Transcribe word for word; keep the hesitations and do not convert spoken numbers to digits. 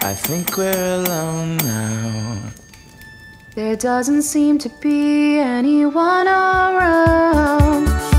I think we're alone now. There doesn't seem to be anyone around.